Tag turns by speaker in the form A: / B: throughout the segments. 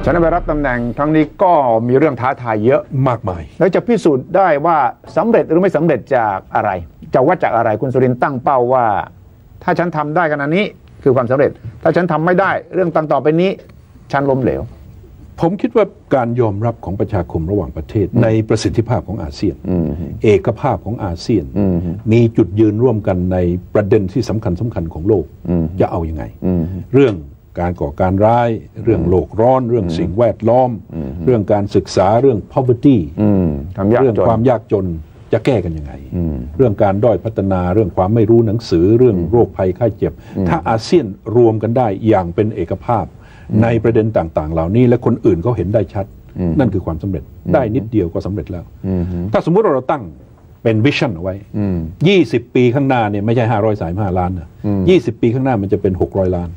A: ฉะนั้นไปรับตำแหน่งครั้งนี้ก็มีเรื่องท้าทายเยอะ
B: มากมาย
A: แล้วจะพิสูจน์ได้ว่าสำเร็จหรือไม่สำเร็จจากอะไรจะวัดจากอะไรคุณสุรินทร์ตั้งเป้าว่าถ้าฉันทำได้ขนาดนี้คือความสำเร็จถ้าฉันทำไม่ได้เรื่องต่อไปนี้ฉันล้มเหลว
B: ผมคิดว่าการยอมรับของประชาคมระหว่างประเทศในประสิทธิภาพของอาเซียนเอกภาพของอาเซียนมีจุดยืนร่วมกันในประเด็นที่สำคัญของโลกจะเอายังไงเรื่องการก่อการร้ายเรื่องโลกร้อนเรื่องสิ่งแวดล้อมเรื่องการศึกษาเรื่อง poverty เรื่องความยากจนจะแก้กันยังไงเรื่องการด้อยพัฒนาเรื่องความไม่รู้หนังสือเรื่องโรคภัยไข้เจ็บถ้าอาเซียนรวมกันได้อย่างเป็นเอกภาพในประเด็นต่างๆเหล่านี้และคนอื่นเขาเห็นได้ชัดนั่นคือความสำเร็จได้นิดเดียวก็สำเร็จแล้วถ้าสมมุติเราตั้งเป็นวิชั่นเอาไว้20 ปีข้างหน้าเนี่ยไม่ใช่535 ล้านนะ20 ปีข้างหน้ามันจะเป็น600 ล้าน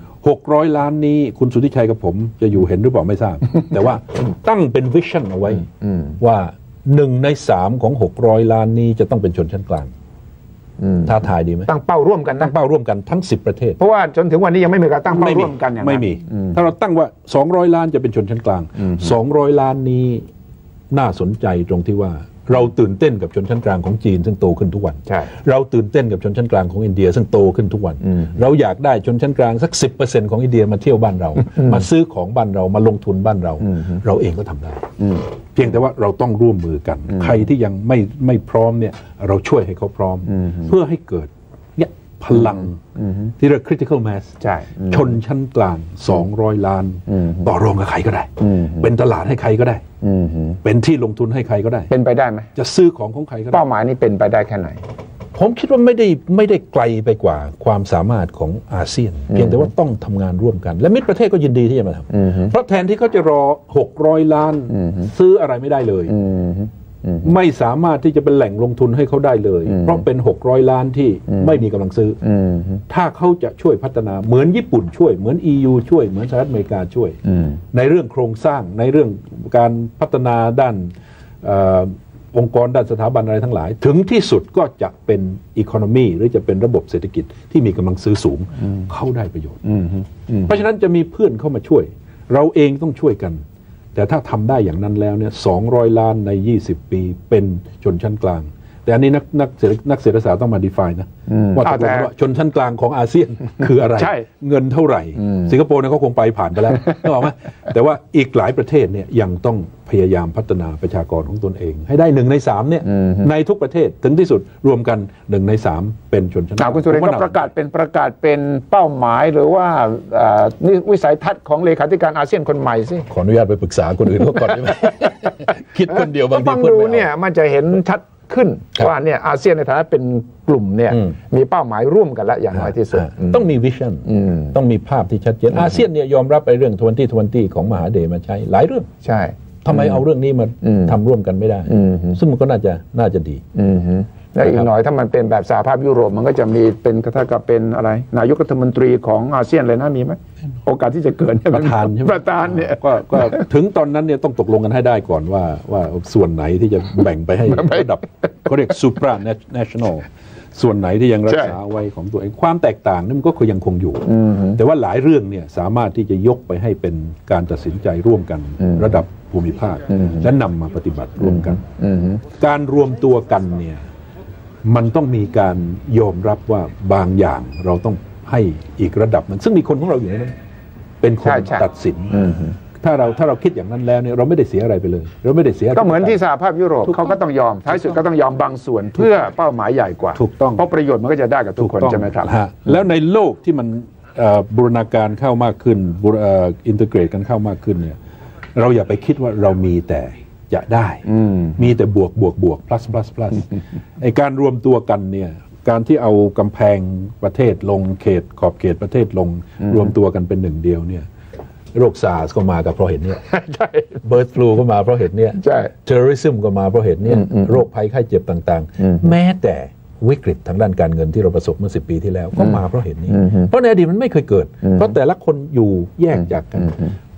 B: 600 ล้านนี้คุณสุทธิชัยกับผมจะอยู่เห็นหรือเปล่าไม่ทราบ แต่ว่าตั้งเป็นวิชั่นเอาไว้ว่า1 ใน 3ของ600 ล้านนี้จะต้องเป็นชนชั้นกลางท้าทายดีไหม
A: ตั้งเป้าร่วมกัน
B: ตั้งเป้าร่วมกันทั้ง10 ประเทศ
A: เพราะว่าจนถึงวันนี้ยังไม่มีการตั้งเป้าร่วมกันอย่างนั้น
B: ไม่มีถ้าเราตั้งว่า200 ล้านจะเป็นชนชั้นกลาง200 ล้านนี้น่าสนใจตรงที่ว่าเราตื่นเต้นกับชนชั้นกลางของจีนซึ่งโตขึ้นทุกวันเราตื่นเต้นกับชนชั้นกลางของอินเดียซึ่งโตขึ้นทุกวันเราอยากได้ชนชั้นกลางสัก 10% ของอินเดียมาเที่ยวบ้านเรามาซื้อของบ้านเรามาลงทุนบ้านเราเราเองก็ทำได้เพียงแต่ว่าเราต้องร่วมมือกันใครที่ยังไม่พร้อมเนี่ยเราช่วยให้เขาพร้อมเพื่อให้เกิดเนี่ยพลังที่เรียก critical mass ชนชั้นกลาง200 ล้านต่อรองกับใครก็ได้เป็นตลาดให้ใครก็ได้เป็นที่ลงทุนให้ใครก็ได้
A: เป็นไปได้ไหม
B: จะซื้อของใครก็ได้
A: เป้าหมายนี้เป็นไปได้แค่ไหน
B: ผมคิดว่าไม่ได้ไกลไปกว่าความสามารถของอาเซียนเพียงแต่ว่าต้องทำงานร่วมกันและมิตรประเทศก็ยินดีที่จะมาทำเพราะแทนที่เขาจะรอ600 ล้านซื้ออะไรไม่ได้เลยไม่สามารถที่จะเป็นแหล่งลงทุนให้เขาได้เลยเพราะเป็น600 ล้านที่ไม่มีกำลังซื้อถ้าเขาจะช่วยพัฒนาเหมือนญี่ปุ่นช่วยเหมือน EU ช่วยเหมือนสหรัฐอเมริกาช่วยในเรื่องโครงสร้างในเรื่องการพัฒนาด้านองค์กรด้านสถาบันอะไรทั้งหลายถึงที่สุดก็จะเป็นอีโคโนมีหรือจะเป็นระบบเศรษฐกิจที่มีกำลังซื้อสูงเข้าได้ประโยชน์เพราะฉะนั้นจะมีเพื่อนเข้ามาช่วยเราเองต้องช่วยกันแต่ถ้าทำได้อย่างนั้นแล้วเนี่ย200 ล้านใน20 ปีเป็นชนชั้นกลางแต่อันนี้นักเศรษฐศาสตร์ต้องมา define นะว่าตกลงว่าชนชั้นกลางของอาเซียนคืออะไรเงินเท่าไหร่สิงคโปร์เนี่ยเขาคงไปผ่านไปแล้วนึกออกไหมแต่ว่าอีกหลายประเทศเนี่ยยังต้องพยายามพัฒนาประชากรของตนเองให้ได้1 ใน 3เนี่ยในทุกประเทศถึงที่สุดรวมกัน1 ใน 3เป็นชนชั้นกลาง
A: คุณสุรินทร์ก็ประกาศเป็นเป้าหมายหรือว่าวิสัยทัศน์ของเลขาธิการอาเซียนคนใหม่สิ
B: ขออนุญาตไปปรึกษาคนอื่นเขาก่อนได้ไหมคิดคนเดียวบางที
A: ฟังดูเนี่ยมันจะเห็นชัดขึ้นว่าเนี่ยอาเซียนในฐานะเป็นกลุ่มเนี่ยมีเป้าหมายร่วมกันแล้วอย่างน้อยที่สุด
B: ต้องมีวิชั่นต้องมีภาพที่ชัดเจนอาเซียนเนี่ยยอมรับไปเรื่อง2020ของมหาเดชมาใช้หลายเรื่อง
A: ใช่
B: ทำไมเอาเรื่องนี้มาทำร่วมกันไม่ได้ซึ่งมันก็น่าจะดี
A: และอีกหน่อยถ้ามันเป็นแบบสหภาพยุโรปมันก็จะมีเป็นถ้ากับเป็นอะไรนายกรัฐมนตรีของอาเซียนเลยนะมีไหมโอกาสที่จะเกิด
B: ประธาน
A: เนี่ย
B: ก็ถึงตอนนั้นเนี่ยต้องตกลงกันให้ได้ก่อนว่าส่วนไหนที่จะแบ่งไปให้ระดับเขาเรียก supra national ส่วนไหนที่ยังรักษาไว้ของตัวเองความแตกต่างนี่มันก็ยังคงอยู่แต่ว่าหลายเรื่องเนี่ยสามารถที่จะยกไปให้เป็นการตัดสินใจร่วมกันระดับภูมิภาคและนำมาปฏิบัติร่วมกันการรวมตัวกันเนี่ยมันต้องมีการยอมรับว่าบางอย่างเราต้องให้อีกระดับนึงซึ่งมีคนของเราอยู่ในนั้นเป็นคนตัดสินถ้าเราคิดอย่างนั้นแล้วเนี่ยเราไม่ได้เสียอะไรไปเลยเราไม่ได้เสีย
A: ก็เหมือนที่สหภาพยุโรปเขาก็ต้องยอมท้ายสุดก็ต้องยอมบางส่วนเพื่อเป้าหมายใหญ่กว่า
B: ถูกต้อง
A: เพราะประโยชน์มันก็จะได้กับทุกคนใช่ไหมครับ
B: แล้วในโลกที่มันบูรณาการเข้ามากขึ้นอินทิเกรตกันเข้ามากขึ้นเนี่ยเราอย่าไปคิดว่าเรามีแต่จะได้มีแต่บวก plus ไอการรวมตัวกันเนี่ยการที่เอากำแพงประเทศลงขอบเขตประเทศลงรวมตัวกันเป็นหนึ่งเดียวเนี่ยโรคซาร์สก็มากับเพราะเหตุนี้เบิร์ดฟลูก็มาเพราะเหตุนี้เทอร์ริซึมก็มาเพราะเหตุนี้โรคภัยไข้เจ็บต่างๆแม้แต่วิกฤตทางด้านการเงินที่เราประสบเมื่อ10 ปีที่แล้วก็มาเพราะเหตุนี้เพราะในอดีตมันไม่เคยเกิดเพราะแต่ละคนอยู่แยกจากกัน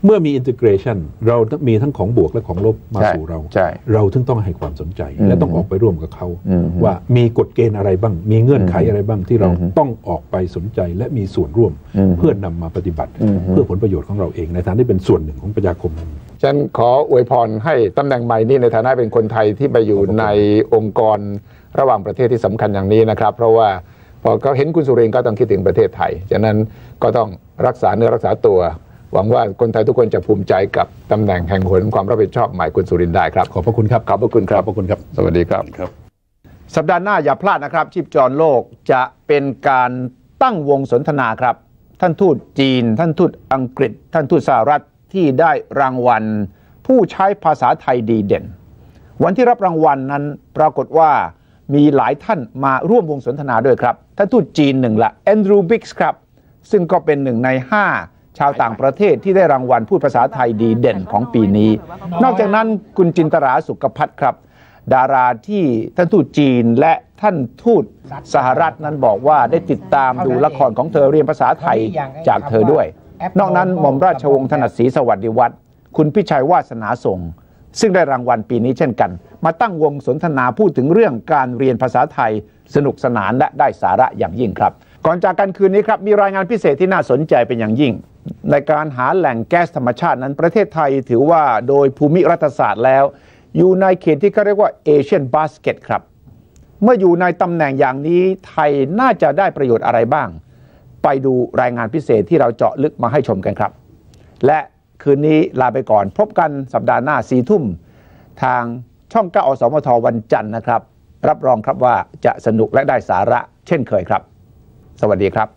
B: เมื่อมีอินทิเกรชันเรามีทั้งของบวกและของลบมาสู่เราเราถึงต้องให้ความสนใจและต้องออกไปร่วมกับเขาว่ามีกฎเกณฑ์อะไรบ้างมีเงื่อนไขอะไรบ้างที่เราต้องออกไปสนใจและมีส่วนร่วมเพื่อนำมาปฏิบัติเพื่อผลประโยชน์ของเราเองในฐานะที่เป็นส่วนหนึ่งของประชาคม
A: ฉันขออวยพรให้ตำแหน่งใหม่นี้ในฐานะเป็นคนไทยที่ไปอยู่ในองค์กรระหว่างประเทศที่สำคัญอย่างนี้นะครับเพราะว่าพอเขาเห็นคุณสุรินทร์ก็ต้องคิดถึงประเทศไทยฉะนั้นก็ต้องรักษาเนื้อรักษาตัวหวังว่าคนไทยทุกคนจะภูมิใจกับตำแหน่งแห่งหนความรับผิดชอบใหม่คุณสุรินทร์ได้ครับ
B: ขอบพระคุณครับ
A: ขอบพระคุณครับ
B: ขอบพระคุณครับ
A: สวัสดีครับสัปดาห์หน้าอย่าพลาดนะครับชีพจรโลกจะเป็นการตั้งวงสนทนาครับท่านทูตจีนท่านทูตอังกฤษท่านทูตสหรัฐที่ได้รางวัลผู้ใช้ภาษาไทยดีเด่นวันที่รับรางวัลนั้นปรากฏว่ามีหลายท่านมาร่วมวงสนทนาด้วยครับท่านทูตจีนหนึ่งละแอนดรูว์ บิ๊กส์ครับซึ่งก็เป็นหนึ่งใน5ชาวต่างประเทศที่ได้รางวัลพูดภาษาไทยดีเด่นของปีนี้นอกจากนั้นคุณจินตราสุขภัทรครับดาราที่ท่านทูตจีนและท่านทูตสหรัฐนั้นบอกว่าได้ติดตามดูละครของเธอเรียนภาษาไทยจากเธอด้วยนอกนั้นหม่อมราชวงศ์ถนัดศรีสวัสดิวัฒน์คุณพิชัยวาสนาส่งซึ่งได้รางวัลปีนี้เช่นกันมาตั้งวงสนทนาพูดถึงเรื่องการเรียนภาษาไทยสนุกสนานและได้สาระอย่างยิ่งครับก่อนจากกันคืนนี้ครับมีรายงานพิเศษที่น่าสนใจเป็นอย่างยิ่งในการหาแหล่งแก๊สธรรมชาตินั้นประเทศไทยถือว่าโดยภูมิรัฐศาสตร์แล้วอยู่ในเขตที่เขาเรียกว่าเอเชียนบาสเกตครับเมื่ออยู่ในตำแหน่งอย่างนี้ไทยน่าจะได้ประโยชน์อะไรบ้างไปดูรายงานพิเศษที่เราเจาะลึกมาให้ชมกันครับและคืนนี้ลาไปก่อนพบกันสัปดาห์หน้า4 ทุ่มทางช่อง 9 อสมทวันจันทร์นะครับรับรองครับว่าจะสนุกและได้สาระเช่นเคยครับสวัสดีครับ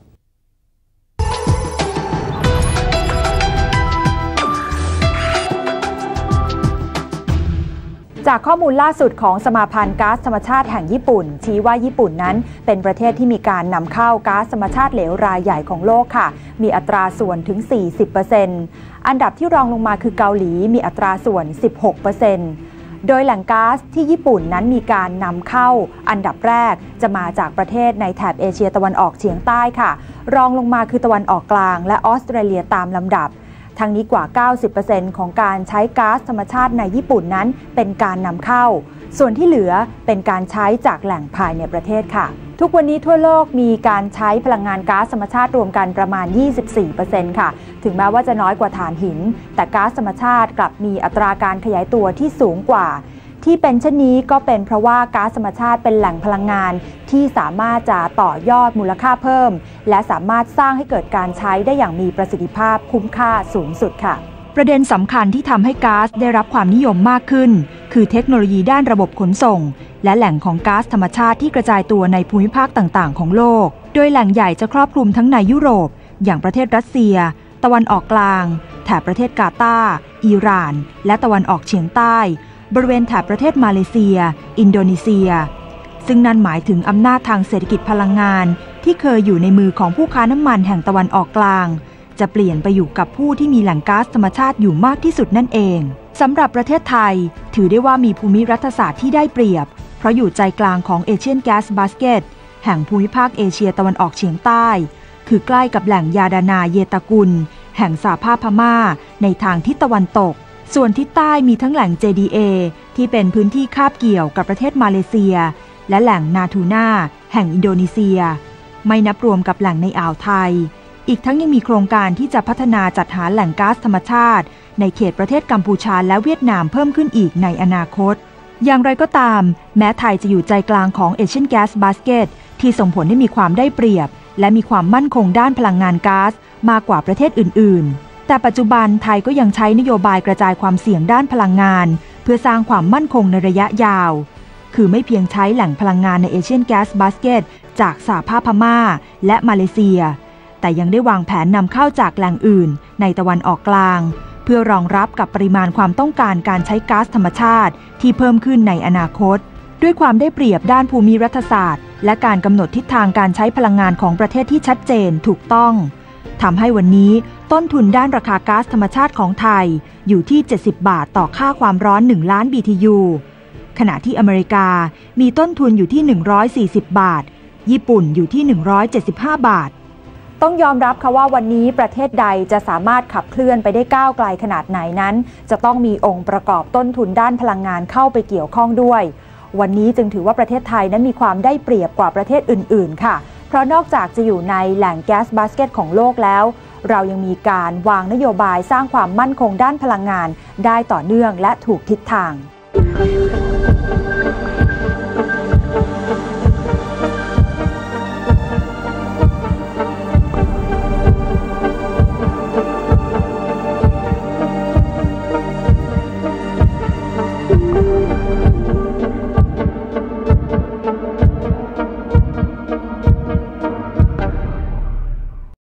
C: จากข้อมูลล่าสุดของสมาพันธ์ก๊าซธรรมชาติแห่งญี่ปุ่นชี้ว่าญี่ปุ่นนั้นเป็นประเทศที่มีการนำเข้าก๊าซธรรมชาติเหลวรายใหญ่ของโลกค่ะมีอัตราส่วนถึง 40% อันดับที่รองลงมาคือเกาหลีมีอัตราส่วน 16%โดยแหล่งก๊าซที่ญี่ปุ่นนั้นมีการนำเข้าอันดับแรกจะมาจากประเทศในแถบเอเชียตะวันออกเฉียงใต้ค่ะรองลงมาคือตะวันออกกลางและออสเตรเลียตามลำดับทั้งนี้กว่า 90% ของการใช้ก๊าซธรรมชาติในญี่ปุ่นนั้นเป็นการนำเข้าส่วนที่เหลือเป็นการใช้จากแหล่งภายในประเทศค่ะทุกวันนี้ทั่วโลกมีการใช้พลังงานก๊าซธรรมชาติรวมกันประมาณ 24% ค่ะถึงแม้ว่าจะน้อยกว่าถ่านหินแต่ก๊าซธรรมชาติกลับมีอัตราการขยายตัวที่สูงกว่าที่เป็นเช่นนี้ก็เป็นเพราะว่าก๊าซธรรมชาติเป็นแหล่งพลังงานที่สามารถจะต่อยอดมูลค่าเพิ่มและสามารถสร้างให้เกิดการใช้ได้อย่างมีประสิทธิภาพคุ้มค่าสูงสุดค่ะประเด็นสำคัญที่ทำให้ก๊าซได้รับความนิยมมากขึ้นคือเทคโนโลยีด้านระบบขนส่งและแหล่งของก๊าซธรรมชาติที่กระจายตัวในภูมิภาคต่างๆของโลกโดยแหล่งใหญ่จะครอบคลุมทั้งในยุโรปอย่างประเทศรัสเซียตะวันออกกลางแถบประเทศกาตาร์อิหร่านและตะวันออกเฉียงใต้บริเวณแถบประเทศมาเลเซียอินโดนีเซียซึ่งนั่นหมายถึงอำนาจทางเศรษฐกิจพลังงานที่เคยอยู่ในมือของผู้ค้าน้ำมันแห่งตะวันออกกลางจะเปลี่ยนไปอยู่กับผู้ที่มีแหล่งก๊าซธรรมชาติอยู่มากที่สุดนั่นเองสำหรับประเทศไทยถือได้ว่ามีภูมิรัฐศาสตร์ที่ได้เปรียบเพราะอยู่ใจกลางของเอเชียนแก๊สบาสเกตแห่งภูมิภาคเอเชียตะวันออกเฉียงใต้คือใกล้กับแหล่งยาดานาเยตากุลแห่งสหภาพพม่าในทางทิศตะวันตกส่วนทิศใต้มีทั้งแหล่ง JDA ที่เป็นพื้นที่คาบเกี่ยวกับประเทศมาเลเซียและแหล่งนาทูน่าแห่งอินโดนีเซียไม่นับรวมกับแหล่งในอ่าวไทยอีกทั้งยังมีโครงการที่จะพัฒนาจัดหาแหล่งก๊าซธรรมชาติในเขตประเทศกัมพูชาและเวียดนามเพิ่มขึ้นอีกในอนาคตอย่างไรก็ตามแม้ไทยจะอยู่ใจกลางของเอเชียนแก๊สบาสเกตที่ส่งผลให้มีความได้เปรียบและมีความมั่นคงด้านพลังงานก๊าซมากกว่าประเทศอื่นๆแต่ปัจจุบันไทยก็ยังใช้นโยบายกระจายความเสี่ยงด้านพลังงานเพื่อสร้างความมั่นคงในระยะยาวคือไม่เพียงใช้แหล่งพลังงานในเอเชียนแก๊สบาสเกตจากสหภาพพม่าและมาเลเซียแต่ยังได้วางแผนนำเข้าจากแหล่งอื่นในตะวันออกกลางเพื่อรองรับกับปริมาณความต้องการการใช้ก๊าซธรรมชาติที่เพิ่มขึ้นในอนาคตด้วยความได้เปรียบด้านภูมิรัฐศาสตร์และการกำหนดทิศทางการใช้พลังงานของประเทศที่ชัดเจนถูกต้องทำให้วันนี้ต้นทุนด้านราคาก๊าซธรรมชาติของไทยอยู่ที่70 บาทต่อค่าความร้อน1 ล้าน BTU ขณะที่อเมริกามีต้นทุนอยู่ที่140 บาทญี่ปุ่นอยู่ที่175 บาทต้องยอมรับค่ะว่าวันนี้ประเทศใดจะสามารถขับเคลื่อนไปได้ก้าวไกลขนาดไหนนั้นจะต้องมีองค์ประกอบต้นทุนด้านพลังงานเข้าไปเกี่ยวข้องด้วยวันนี้จึงถือว่าประเทศไทยนั้นมีความได้เปรียบกว่าประเทศอื่นๆค่ะเพราะนอกจากจะอยู่ในแหล่งแก๊สบาสเกตของโลกแล้วเรายังมีการวางนโยบายสร้างความมั่นคงด้านพลังงานได้ต่อเนื่องและถูกทิศทาง